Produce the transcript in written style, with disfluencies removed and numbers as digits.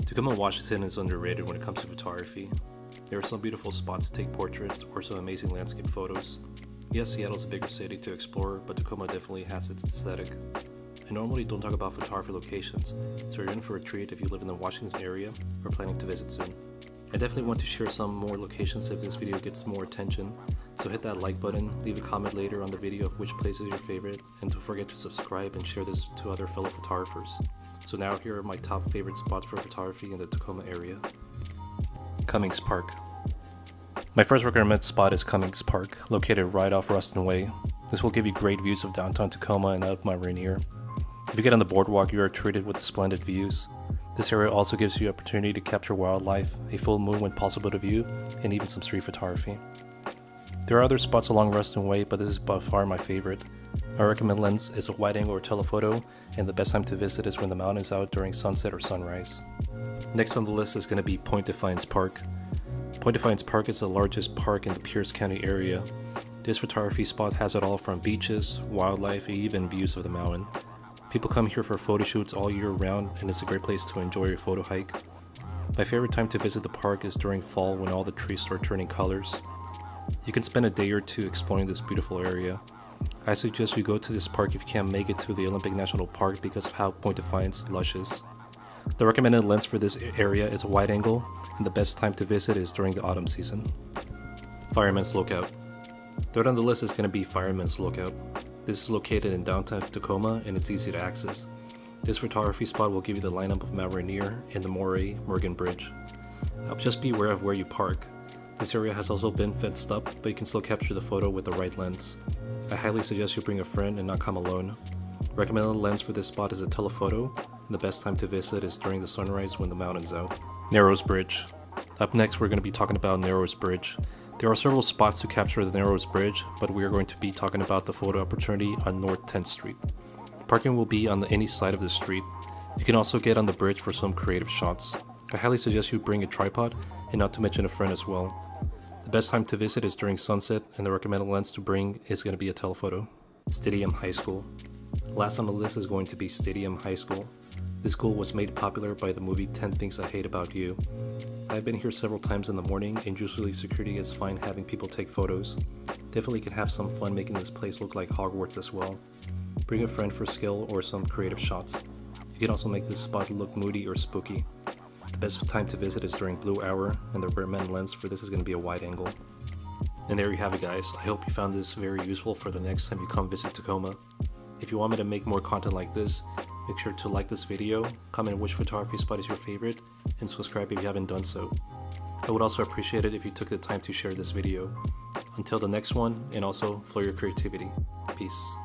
Tacoma Washington is underrated when it comes to photography. There are some beautiful spots to take portraits or some amazing landscape photos. Yes, Seattle's a bigger city to explore, but Tacoma definitely has its aesthetic. I normally don't talk about photography locations, so you're in for a treat if you live in the Washington area or planning to visit soon. I definitely want to share some more locations if this video gets more attention, so hit that like button, leave a comment later on the video of which place is your favorite, and don't forget to subscribe and share this to other fellow photographers. So now here are my top favorite spots for photography in the Tacoma area. Cummings Park. My first recommended spot is Cummings Park, located right off Ruston Way. This will give you great views of downtown Tacoma and out of Mount Rainier. If you get on the boardwalk, you are treated with splendid views. This area also gives you opportunity to capture wildlife, a full moon when possible to view, and even some street photography. There are other spots along Ruston Way, but this is by far my favorite. My recommended lens is a wide angle or telephoto, and the best time to visit is when the mountain is out during sunset or sunrise. Next on the list is going to be Point Defiance Park. Point Defiance Park is the largest park in the Pierce County area. This photography spot has it all from beaches, wildlife, and even views of the mountain. People come here for photo shoots all year round, and it's a great place to enjoy your photo hike. My favorite time to visit the park is during fall when all the trees start turning colors. You can spend a day or two exploring this beautiful area. I suggest you go to this park if you can't make it to the Olympic National Park because of how Point Defiance lush is. The recommended lens for this area is a wide angle, and the best time to visit is during the autumn season. Fireman's Lookout. Third on the list is going to be Fireman's Lookout. This is located in downtown Tacoma and it's easy to access. This photography spot will give you the lineup of Mount Rainier and the Morgan Bridge. Just be aware of where you park. This area has also been fenced up, but you can still capture the photo with the right lens. I highly suggest you bring a friend and not come alone. Recommended lens for this spot is a telephoto, and the best time to visit is during the sunrise when the mountain's out. Narrows Bridge. Up next we're going to be talking about Narrows Bridge. There are several spots to capture the Narrows Bridge, but we are going to be talking about the photo opportunity on North 10th Street. Parking will be on any side of the street. You can also get on the bridge for some creative shots. I highly suggest you bring a tripod, and not to mention a friend as well. The best time to visit is during sunset, and the recommended lens to bring is going to be a telephoto. Stadium High School. Last on the list is going to be Stadium High School. This school was made popular by the movie 10 Things I Hate About You. I've been here several times in the morning, and usually security is fine having people take photos. Definitely can have some fun making this place look like Hogwarts as well. Bring a friend for skill or some creative shots. You can also make this spot look moody or spooky. The best time to visit is during blue hour, and the recommended lens for this is going to be a wide angle. And there you have it, guys. I hope you found this very useful for the next time you come visit Tacoma. If you want me to make more content like this, make sure to like this video, comment which photography spot is your favorite, and subscribe if you haven't done so. I would also appreciate it if you took the time to share this video. Until the next one, and also flow your creativity. Peace.